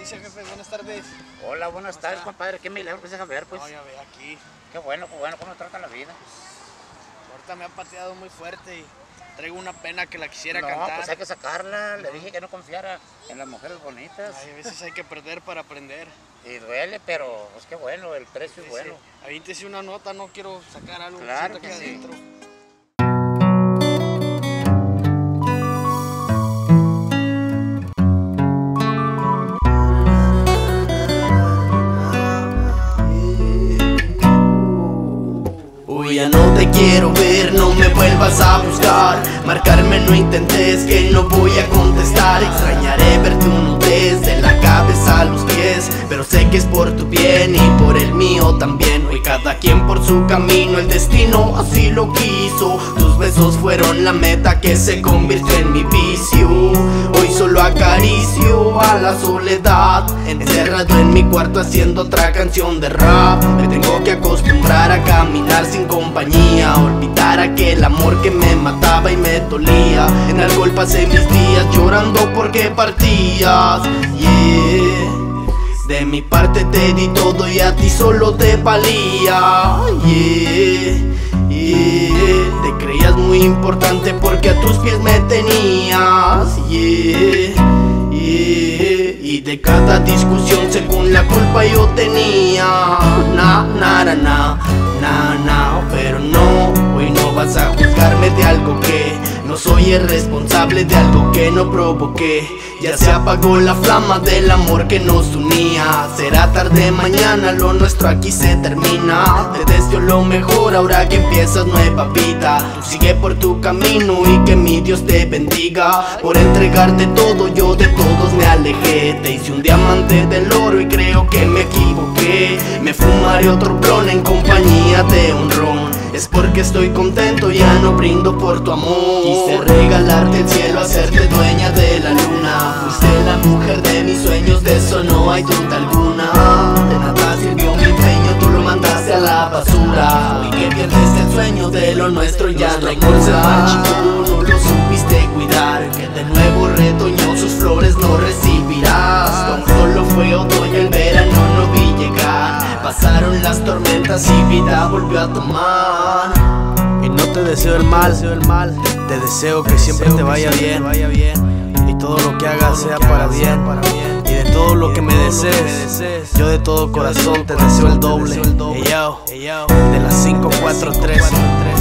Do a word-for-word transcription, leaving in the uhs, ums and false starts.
noticia, jefe. Buenas tardes. Hola, buenas tardes, está? compadre. Qué milagro que se deja ver, pues. No, ya ve aquí. Qué bueno, qué bueno, cómo trata la vida. Ahorita me ha pateado muy fuerte y traigo una pena que la quisiera No, cantar. pues hay que sacarla. Le dije que no confiara en las mujeres bonitas. Ay, a veces hay que perder para aprender. Y duele, pero pues qué bueno, el precio Sí, es bueno. sí. Avíntese una nota, no quiero sacar algo Claro que que sienta sí. adentro. Hoy ya no te quiero ver, no me vuelvas a buscar. Marcarme no intentes, que no voy a contestar. Extrañaré verte uno desde la cabeza a los pies, pero sé que es por tu bien y por el mío también. Hoy cada quien por su camino, el destino así lo quiso. Tus besos fueron la meta que se convirtió en mi vicio. Hoy solo acaricio a la soledad, encerrado en mi cuarto haciendo otra canción de rap. Me tengo que acostumbrar a caminar sin compañía, olvidar aquel amor que me mataba y me dolía. En alcohol pasé mis días llorando porque partías, yeah. De mi parte te di todo y a ti solo te valía, yeah, yeah. Te creías muy importante porque a tus pies me tenías, yeah, yeah. Y de cada discusión según la culpa yo tenía. Na, na, na, na, na, na. Pero no, hoy no vas a juzgarme de algo que no soy el responsable, de algo que no provoqué. Ya se apagó la flama del amor que nos unía. Será tarde mañana, lo nuestro aquí se termina. Te deseo lo mejor ahora que empiezas nueva vida. Tú sigue por tu camino y que mi Dios te bendiga. Por entregarte todo yo de todos me alejé. Te hice un diamante del oro y creo que me equivoqué. Me fumaré otro blon en compañía de un ron. Es porque estoy contento, ya no brindo por tu amor. Quise regalarte el cielo, hacerte dueña de la luna. Fuiste la mujer de mis sueños, de eso no hay duda alguna. De nada sirvió mi empeño, tú lo mandaste a la basura. Hoy que pierdes el sueño de lo nuestro ya no hay cura. Tú no lo supiste cuidar, que de nuevo retoñó sus flores no recibirás. Tan solo fue otoño, el verano no vi llegar. Pasaron las tormentas y vida volvió a tomar. Y no te deseo el mal, te deseo que siempre te vaya bien, y todo lo que hagas sea para bien. Y de todo lo que me desees, yo de todo corazón te deseo el doble. Ey, yo, de las cinco cuatro tres.